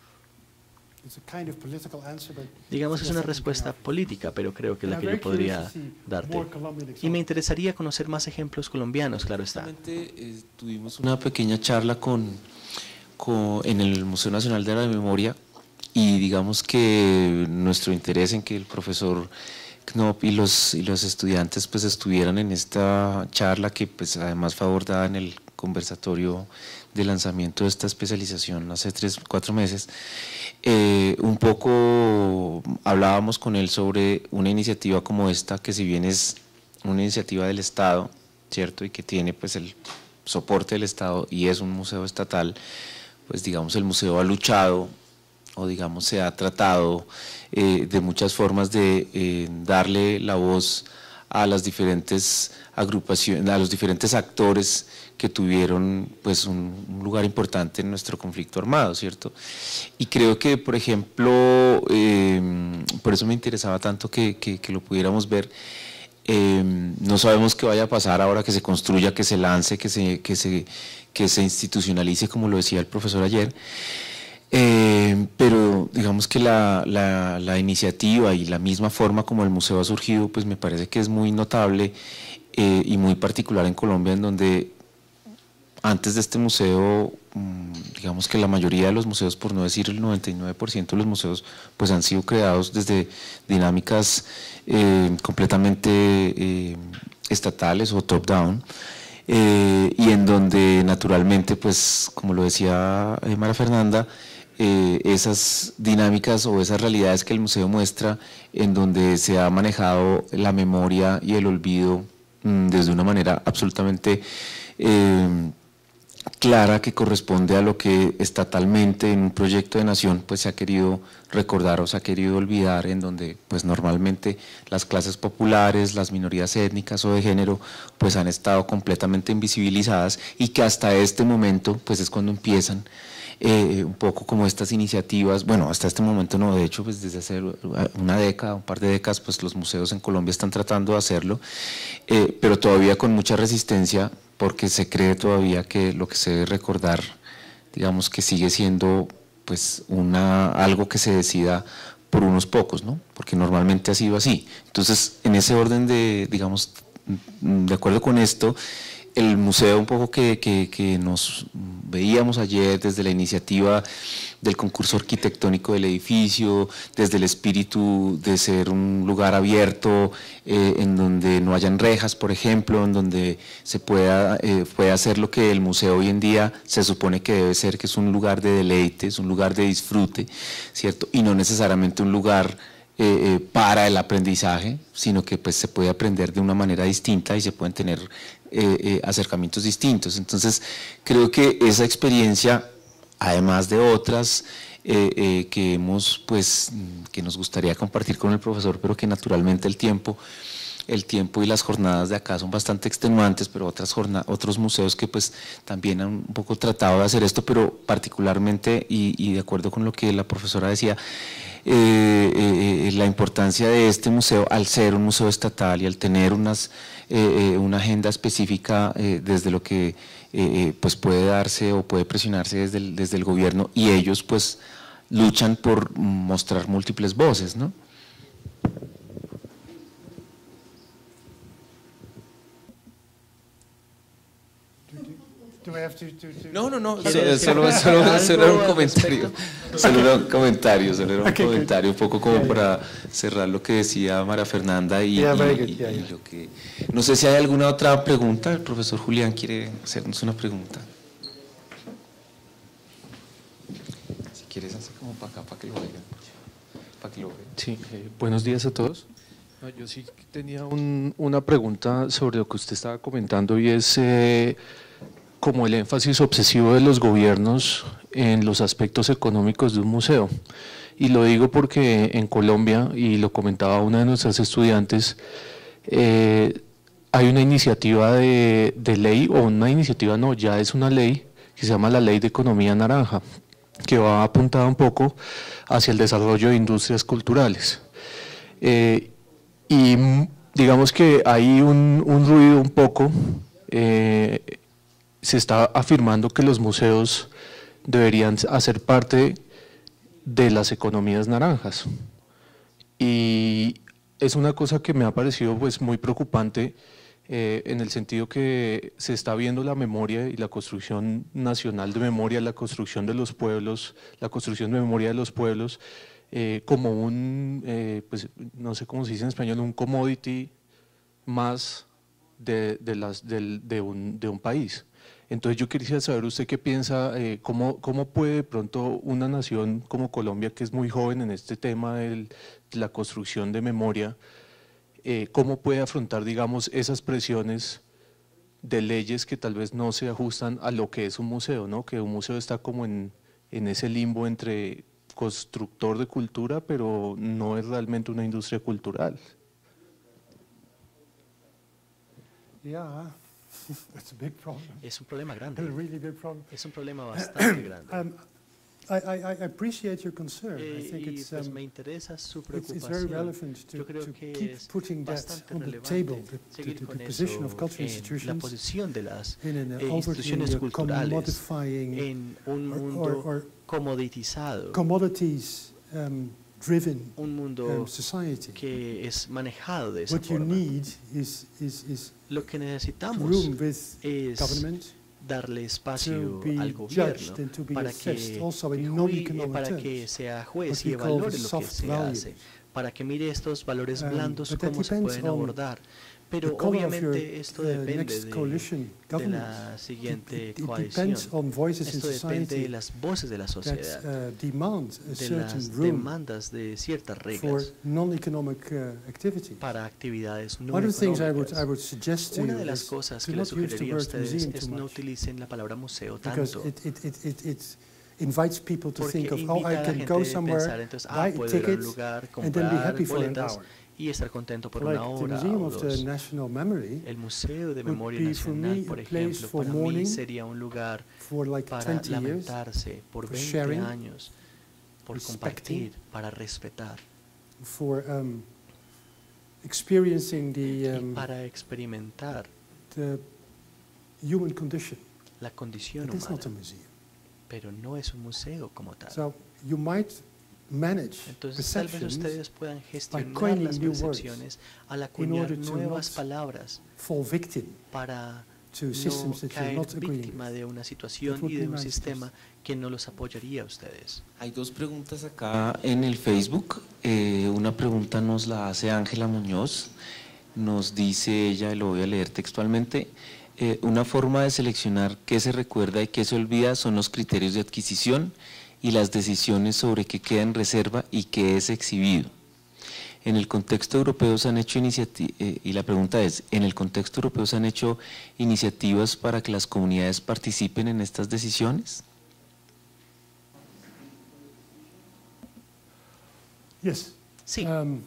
Digamos, es una respuesta política, pero creo que es la que yo podría darte. Y me interesaría conocer más ejemplos colombianos, claro está. Tuvimos una pequeña charla en el Museo Nacional de la Memoria, y digamos que nuestro interés en que el profesor Knopp y los estudiantes pues estuvieran en esta charla, que pues además fue abordada en el conversatorio de lanzamiento de esta especialización hace 3-4 meses, un poco hablábamos con él sobre una iniciativa como esta, que si bien es una iniciativa del Estado, ¿cierto?, y que tiene pues el soporte del Estado y es un museo estatal, pues digamos el museo ha luchado, o digamos se ha tratado de muchas formas de darle la voz a las diferentes agrupaciones, a los diferentes actores que tuvieron pues un lugar importante en nuestro conflicto armado, ¿cierto? Y creo que, por ejemplo, por eso me interesaba tanto que lo pudiéramos ver, No sabemos qué vaya a pasar ahora que se construya, que se lance, que se institucionalice, como lo decía el profesor ayer. Pero digamos que la iniciativa y la misma forma como el museo ha surgido, pues me parece que es muy notable y muy particular en Colombia, en donde antes de este museo, digamos que la mayoría de los museos, por no decir el 99% de los museos, pues han sido creados desde dinámicas completamente estatales o top-down, y en donde naturalmente, pues como lo decía María Fernanda, esas dinámicas o esas realidades que el museo muestra, en donde se ha manejado la memoria y el olvido desde una manera absolutamente clara, que corresponde a lo que estatalmente en un proyecto de nación pues se ha querido recordar o se ha querido olvidar, en donde pues normalmente las clases populares, las minorías étnicas o de género pues han estado completamente invisibilizadas, y que hasta este momento pues es cuando empiezan un poco como estas iniciativas. Bueno, hasta este momento no, de hecho pues desde hace una década, un par de décadas, pues los museos en Colombia están tratando de hacerlo, pero todavía con mucha resistencia, porque se cree todavía que lo que se debe recordar, digamos que sigue siendo pues algo que se decida por unos pocos, ¿no? Porque normalmente ha sido así. Entonces, en ese orden de, digamos, de acuerdo con esto, el museo un poco que nos veíamos ayer, desde la iniciativa del concurso arquitectónico del edificio, desde el espíritu de ser un lugar abierto, en donde no hayan rejas, por ejemplo, en donde se pueda hacer lo que el museo hoy en día se supone que debe ser, que es un lugar de deleite, es un lugar de disfrute, ¿cierto? Y no necesariamente un lugar para el aprendizaje, sino que pues se puede aprender de una manera distinta y se pueden tener acercamientos distintos. Entonces creo que esa experiencia, además de otras que nos gustaría compartir con el profesor, pero que naturalmente el tiempo y las jornadas de acá son bastante extenuantes, pero otros museos que pues también han un poco tratado de hacer esto, pero particularmente, y de acuerdo con lo que la profesora decía, la importancia de este museo, al ser un museo estatal y al tener una agenda específica desde lo que pues puede darse o puede presionarse desde el gobierno, y ellos pues luchan por mostrar múltiples voces, ¿no? No, solo era un comentario. Solo era un comentario, un poco como para cerrar lo que decía María Fernanda y lo que… No sé si hay alguna otra pregunta. El profesor Julián quiere hacernos una pregunta. Si quieres hacer como para acá, para que lo vean. Sí, buenos días a todos. Yo sí tenía una pregunta sobre lo que usted estaba comentando, y es como el énfasis obsesivo de los gobiernos en los aspectos económicos de un museo. Y lo digo porque en Colombia, y lo comentaba una de nuestras estudiantes, hay una iniciativa de ley, o una iniciativa no, ya es una ley, que se llama la Ley de Economía Naranja, que va apuntada un poco hacia el desarrollo de industrias culturales. Y digamos que hay un ruido un poco… se está afirmando que los museos deberían hacer parte de las economías naranjas, y es una cosa que me ha parecido pues muy preocupante, en el sentido que se está viendo la memoria y la construcción nacional de memoria, la construcción de los pueblos, la construcción de memoria de los pueblos como pues no sé cómo se dice en español, un commodity más de un país. Entonces yo quería saber usted qué piensa, cómo puede de pronto una nación como Colombia, que es muy joven en este tema de la construcción de memoria, cómo puede afrontar, digamos, esas presiones de leyes que tal vez no se ajustan a lo que es un museo, ¿no? Que un museo está como en ese limbo entre constructor de cultura, pero no es realmente una industria cultural. Yeah. It's a big problem. Es un problema grande. A really big problem. Es un problema bastante grande. I appreciate your concern. I think Y pues me interesa su it's very preocupación. relevant Yo to creo que keep es putting that bastante on the relevante table, seguir the con position of eso cultural en la institutions posición de las in an instituciones overtly culturales commodifying en un or mundo comoditizado, commodities driven un mundo society. que es manejado de esa What you forma. need is Lo que necesitamos room with es government darle to espacio be al gobierno judged and to be para assessed que, also in non-economic para terms. que sea juez What y we call evalore the lo que soft se values. hace, para que mire estos valores blandos but that cómo se depends pueden on abordar. Pero the color of your obviamente esto depende next coalition de government. la siguiente It coalición. depends on voices in Esto depende de society las voces de la sociedad, that demand a de certain las room demandas de ciertas for reglas non-economic activity. para actividades no One of the things I económicas. would suggest to Una you de las is cosas to que not les use the sugeriría a word ustedes museum es too no much, utilicen la palabra museo because tanto, it invites people to porque think of, invita oh, I a la can gente go a pensar, somewhere, entonces, buy puedo ir a un tickets, lugar, and then be comprar happy for an boletas hour. y estar contento por Like una the hora Museum o of the dos. National Memory El Museo de would Memoria be for Nacional, me por a place ejemplo, for para mí mourning, sería un lugar for like para 20 years, lamentarse por for 20 sharing, años, por respecting, compartir, para respetar for experiencing y para experimentar the human condition. la condición It is not a humana, museum. pero no es un museo como tal. So you might manage Entonces tal vez perceptions ustedes puedan gestionar coining las new words percepciones al in acuñar order to nuevas not palabras fall victim para to systems no that you're caer not agreeing víctima with. de una situación That would y de be un my sistema que no los apoyaría a ustedes. Hay dos preguntas acá en el Facebook. Una pregunta nos la hace Ángela Muñoz. Nos dice ella, lo voy a leer textualmente, una forma de seleccionar qué se recuerda y qué se olvida son los criterios de adquisición y las decisiones sobre qué queda en reserva y qué es exhibido. En el contexto europeo se han hecho iniciativas, y la pregunta es, ¿en el contexto europeo se han hecho iniciativas para que las comunidades participen en estas decisiones? Yes. Sí.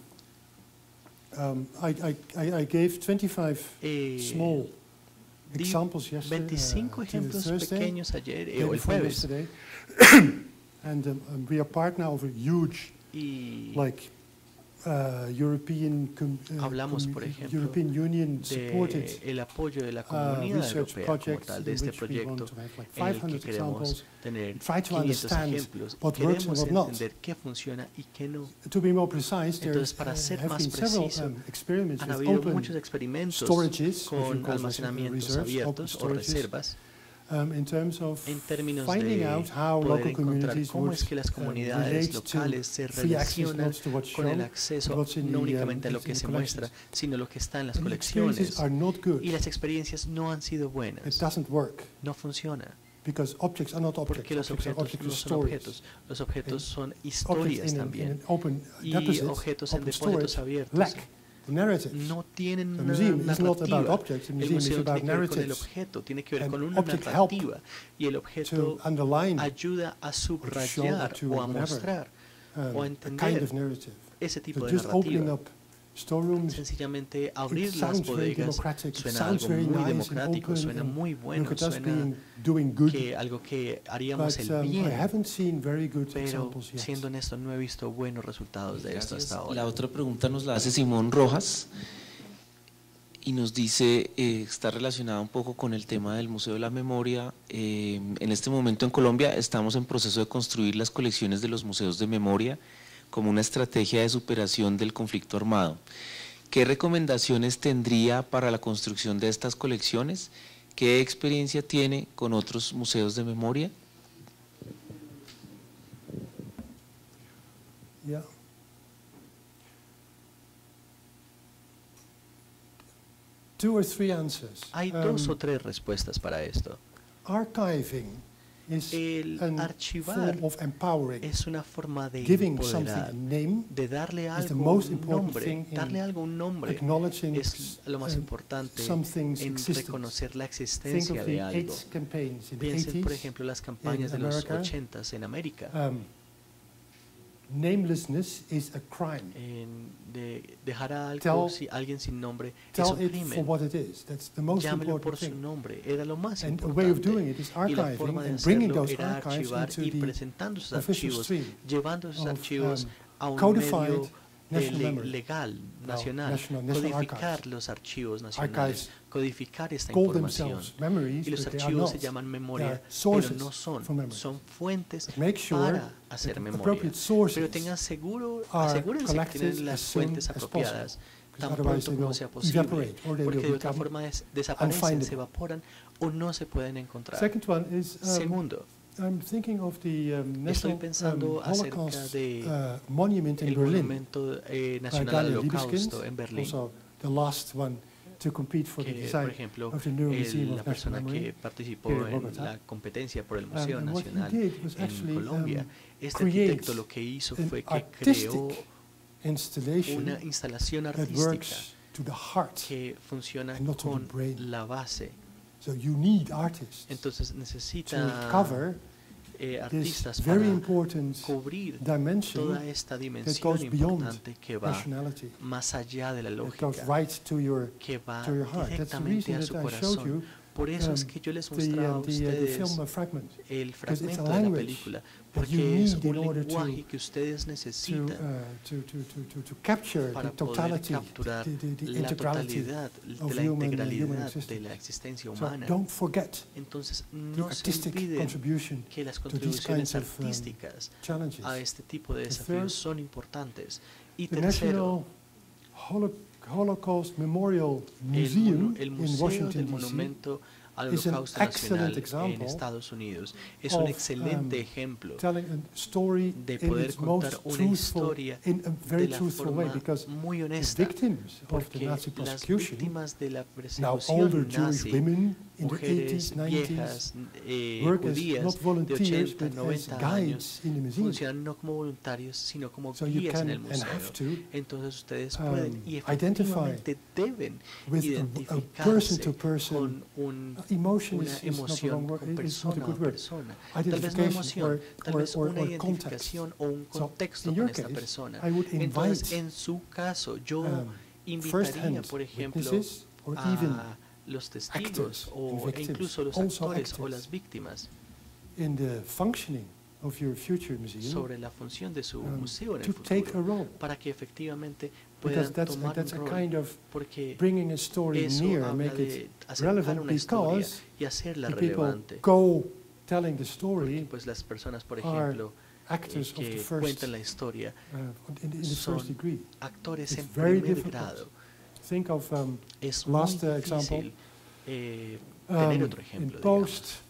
I gave 25 small Di examples yesterday. 25 ejemplos Thursday, pequeños ayer day o el before jueves. yesterday. And we are part now of a huge, Y like, European hablamos, por ejemplo, European Union supported el apoyo de la comunidad research europea como projects tal de in este which we want proyecto to have like en el 500 que queremos examples, tener try to 500 understand ejemplos y what works and queremos what not. entender qué funciona y qué no. To be more precise, there Entonces, para ser have más been several preciso, experiments han with habido open muchos experimentos storages, which we con call almacenamientos reserves, open abiertos o storages, reservas in terms of en términos finding de out how poder local encontrar communities cómo would es que las comunidades relate locales se to free access relacionan not to what's con el shown, acceso what's in no the, únicamente a lo in que the se collections. muestra, sino lo que está en las And the experiences colecciones. are not good. Y las experiencias no han sido It buenas, doesn't work no funciona, because objects are not objects. porque los Objects are objetos objects no of son stories. objetos, los objetos son Objects historias in también. an open Y deposit, objetos en open depósitos storage, abiertos lack the narrative. no tienen The una museum is not about narrativa. objects, the El museum is museo about tiene que ver con el narratives. objeto, tiene que ver And con una objects help narrativa, y el To objeto underline ayuda a subrayar to o a whatever, mostrar o a a kind entender of narrative. ese tipo So de just opening narrativa. up storerooms, Sencillamente abrir it las sounds very bodegas democratic, it suena sounds algo very muy nice and democrático, open, suena and muy bueno, look at us suena doing good. que algo que haríamos But el I bien, haven't seen very good pero examples yet. siendo honesto no he visto buenos resultados de esto hasta ahora. La otra pregunta nos la hace Simón Rojas y nos dice, está relacionada un poco con el tema del Museo de la Memoria. En este momento en Colombia estamos en proceso de construir las colecciones de los museos de memoria como una estrategia de superación del conflicto armado. ¿Qué recomendaciones tendría para la construcción de estas colecciones? ¿Qué experiencia tiene con otros museos de memoria? Yeah. Two or three answers. Hay dos o tres respuestas para esto. Archiving is El a archivar form of empowering. es una forma de Giving something empoderar, a name de darle is the algo most un important nombre. thing in Darle algo un nombre acknowledging es lo más importante something's en existence. reconocer la Think existencia of de the algo. AIDS campaigns in the Piensen, por 80s. ejemplo, las campañas de los America. 80s en América. namelessness is a crime. De dejar a alguien sin nombre es un crimen. Llámelo por su nombre, era lo más importante. Y la forma de hacerlo era archivar y presentando esos archivos, llevando esos archivos a un medio legal, nacional, codificar los archivos nacionales, codificar esta información. Y los archivos se llaman memoria, pero no son fuentes para hacer memoria. Pero asegúrense que tienen las fuentes apropiadas tan pronto como sea posible, porque de otra forma desaparecen, se evaporan o no se pueden encontrar. Segundo, estoy pensando acerca del Monumento Nacional al Holocausto en Berlín, que, por ejemplo, la persona que participó en la competencia por el Museo Nacional en Colombia, este arquitecto lo que hizo fue que creó una instalación artística que funciona con la base. Entonces necesita artistas para cubrir toda esta dimensión importante que va más allá de la lógica, que va directamente a su corazón. Por eso es que yo les mostraba a ustedes el fragmento de la película, porque es un lenguaje que ustedes necesitan para poder capturar la totalidad de la integralidad de la existencia humana. Entonces, no se olviden que las contribuciones artísticas a este tipo de desafíos son importantes. Y tercero, Holocaust Memorial Museum el Museo del Monumento al Holocausto Nacional en Estados Unidos es un excelente ejemplo de poder contar una historia de la forma muy honesta, porque las víctimas de la persecución nazi, mujeres viejas, judías de 80, 90 años, funcionan no como voluntarios, sino como guías en el museo. Entonces ustedes pueden y efectivamente deben identificarse con una emoción con persona a persona. Tal vez no emoción, tal vez una identificación o un contexto con esta persona. Entonces, en su caso, yo invitaría, por ejemplo, a los testigos o incluso los actores o las víctimas sobre la función de su museo en el futuro, para que efectivamente puedan tomar un rol, porque eso habla de acercar una historia y hacerla relevante. Porque pues las personas, por ejemplo, que cuentan la historia son actores en primer grado. Es muy difícil tener otro ejemplo, digamos.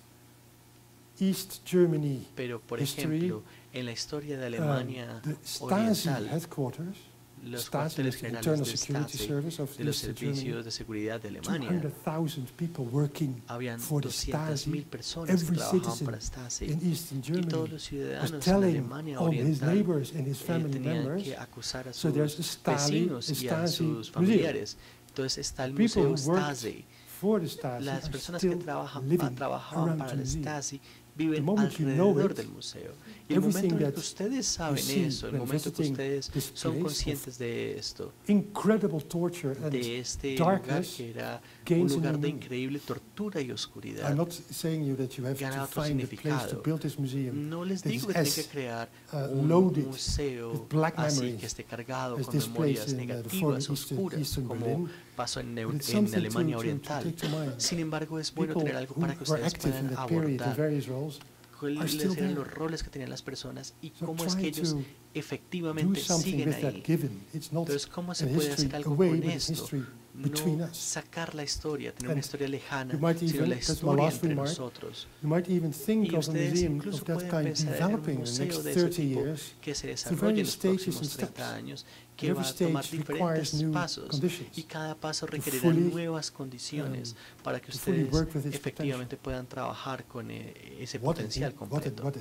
Pero, por ejemplo, en la historia de Alemania Oriental, los cuarteles generales de Stasi, de los servicios de seguridad de Alemania, habían 200.000 personas que trabajaban para Stasi, y todos los ciudadanos en Alemania Oriental tenían que acusar a sus vecinos y a sus familiares. Entonces está el Museo Stasi. Las personas que trabajaban para el Stasi viven alrededor del museo. Y el momento en que ustedes saben eso, el momento que ustedes son conscientes de esto, de este lugar que era un lugar de increíble tortura y oscuridad, gana otro significado. No les digo que tienen que crear un museo así que esté cargado con memorias negativas, oscuras, como pasó en Alemania Oriental. Sin embargo, es bueno tener algo para que ustedes puedan abordar cuáles eran los roles que tenían las personas y cómo es que ellos efectivamente siguen ahí. Entonces, ¿cómo se puede hacer algo con esto? No sacar la historia, tener una historia lejana, sino la historia entre nosotros. Y ustedes incluso pueden pensar en un museo de ese tipo que se desarrolle en los próximos 30 años, que va a tomar diferentes pasos y cada paso requerirá nuevas condiciones para que ustedes efectivamente puedan trabajar con ese potencial completo,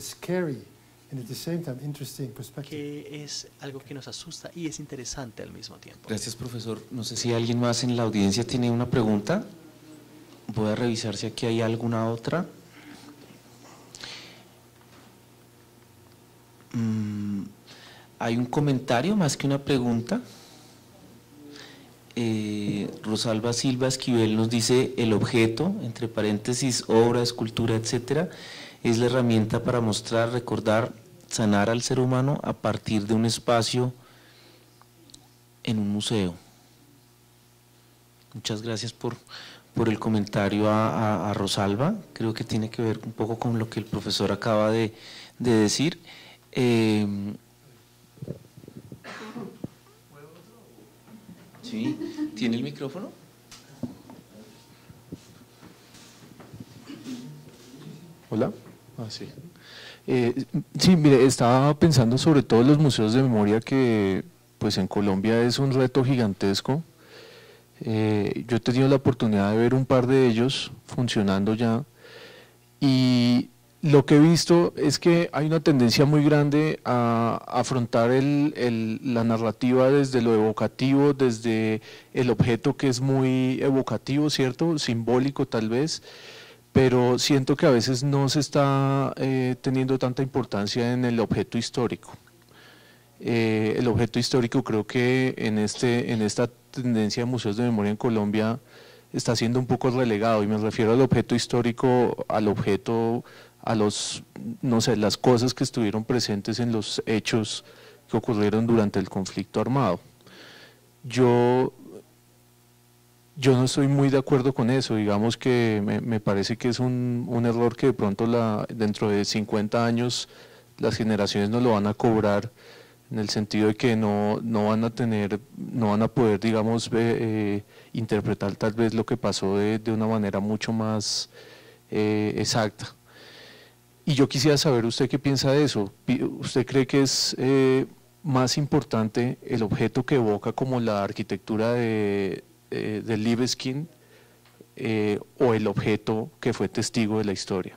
que es algo que nos asusta y es interesante al mismo tiempo. Gracias, profesor. No sé si alguien más en la audiencia tiene una pregunta. Voy a revisar si aquí hay alguna otra. Hay un comentario más que una pregunta. Rosalba Silva Esquivel nos dice: el objeto, entre paréntesis, obra, escultura, etcétera, es la herramienta para mostrar, recordar, sanar al ser humano a partir de un espacio en un museo. Muchas gracias por el comentario a Rosalba. Creo que tiene que ver un poco con lo que el profesor acaba de decir. ¿Sí? ¿Tiene el micrófono? Hola. Sí. Sí, mire, estaba pensando sobre todo los museos de memoria, que pues en Colombia es un reto gigantesco. Yo he tenido la oportunidad de ver un par de ellos funcionando ya, y lo que he visto es que hay una tendencia muy grande a afrontar la narrativa desde lo evocativo, desde el objeto, que es muy evocativo, ¿cierto? Simbólico tal vez, pero siento que a veces no se está teniendo tanta importancia en el objeto histórico. El objeto histórico, creo que en esta tendencia de museos de memoria en Colombia está siendo un poco relegado, y me refiero al objeto histórico, a los, no sé, las cosas que estuvieron presentes en los hechos que ocurrieron durante el conflicto armado. Yo no estoy muy de acuerdo con eso. Digamos que me parece que es un error que de pronto dentro de 50 años las generaciones no lo van a cobrar, en el sentido de que no van a poder, digamos, interpretar tal vez lo que pasó de una manera mucho más exacta. Y yo quisiera saber, ¿usted qué piensa de eso? ¿Usted cree que es más importante el objeto que evoca, como la arquitectura de Libeskind, o el objeto que fue testigo de la historia?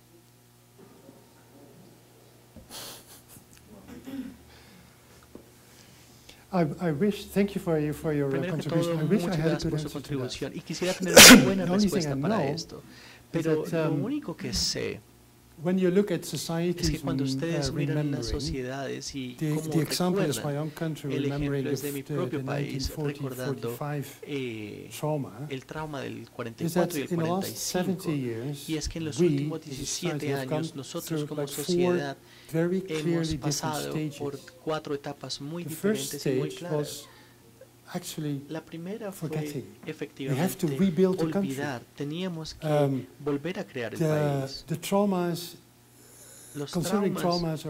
Thank you for your contribution. I wish I had a good answer to that. Y quisiera tener una buena respuesta para esto, pero lo único que sé es que cuando ustedes miran las sociedades y cómo recuerdan, el ejemplo es de mi propio país, recordando el trauma del 44 y el 45, y es que en los últimos 17 años nosotros como sociedad hemos pasado por 4 etapas muy diferentes y muy claras. La primera fue efectivamente olvidar, teníamos que volver a crear el país. Los traumas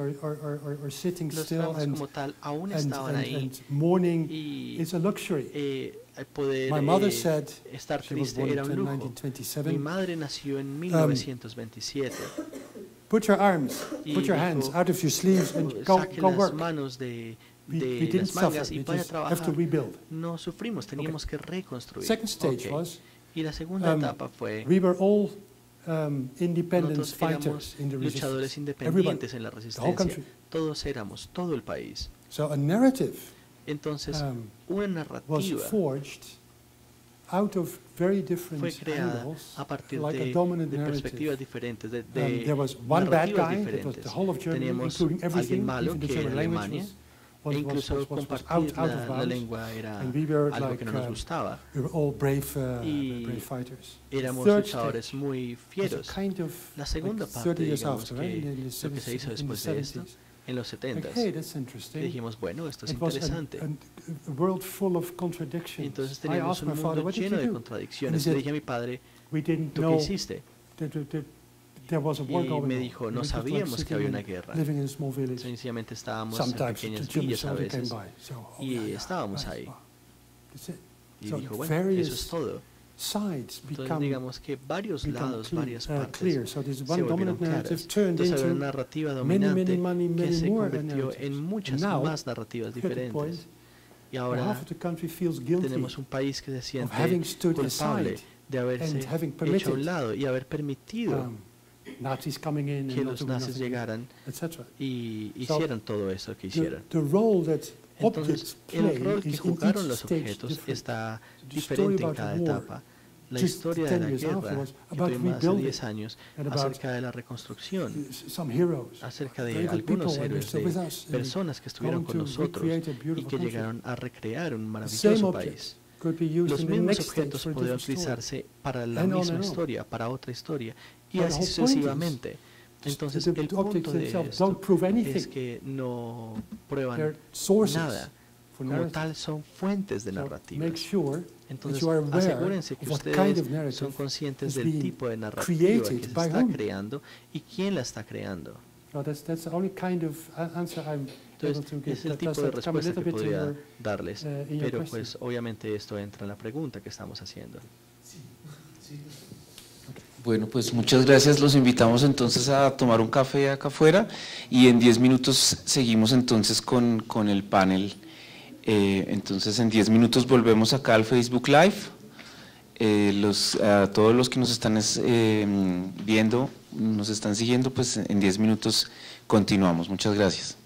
como tal aún estaban ahí, y el poder estar triste era un lujo. Mi madre nació en 1927. Put your hands out of your sleeves and go work. Las manos de las mangas y vaya a trabajar. No sufrimos, teníamos que reconstruir. Y la segunda etapa fue, nosotros éramos luchadores independientes en la resistencia. Todos éramos, todo el país. Entonces, una narrativa fue creada a partir de perspectivas diferentes, de narrativas diferentes. Teníamos alguien malo, que era Alemania, e incluso compartir la lengua era algo que no nos gustaba, y éramos luchadores muy fieros. La segunda parte, digamos, que lo que se hizo después de esto, en los 70s, dijimos, bueno, esto es interesante. Entonces teníamos un mundo lleno de contradicciones. Le dije a mi padre, ¿tú qué hiciste? Y me dijo, no sabíamos que había una guerra. Sencillamente estábamos en pequeñas villas a veces, y estábamos ahí. Y dijo, bueno, eso es todo. Entonces digamos que varios lados, varias partes se volvieron claras. Entonces había una narrativa dominante que se convirtió en muchas más narrativas diferentes. Y ahora tenemos un país que se siente culpable de haberse hecho a un lado y haber permitido que los nazis llegaran y hicieran todo eso que hicieron. Entonces, el rol que jugaron los objetos está diferente en cada etapa. La historia de la guerra que tuvimos hace 10 años acerca de la reconstrucción, acerca de algunos héroes, de personas que estuvieron con nosotros y que llegaron a recrear un maravilloso país. Los mismos objetos podrían utilizarse para la misma historia, para otra historia, y así sucesivamente. Entonces, el punto de esto es que no prueban nada. Como tal, son fuentes de narrativas. Entonces, asegúrense que ustedes son conscientes del tipo de narrativa que se está creando y quién la está creando. Entonces, es el tipo de respuesta que podría darles, pero pues obviamente esto entra en la pregunta que estamos haciendo. Bueno, pues muchas gracias. Los invitamos entonces a tomar un café acá afuera y en 10 minutos seguimos entonces con el panel. Entonces en 10 minutos volvemos acá al Facebook Live. A todos los que nos están viendo, nos están siguiendo, pues en 10 minutos continuamos. Muchas gracias.